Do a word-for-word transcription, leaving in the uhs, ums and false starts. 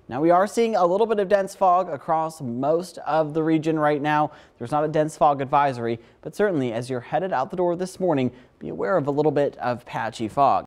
Now we are seeing a little bit of dense fog across most of the region right now. There's not a dense fog advisory, but certainly as you're headed out the door this morning, be aware of a little bit of patchy fog.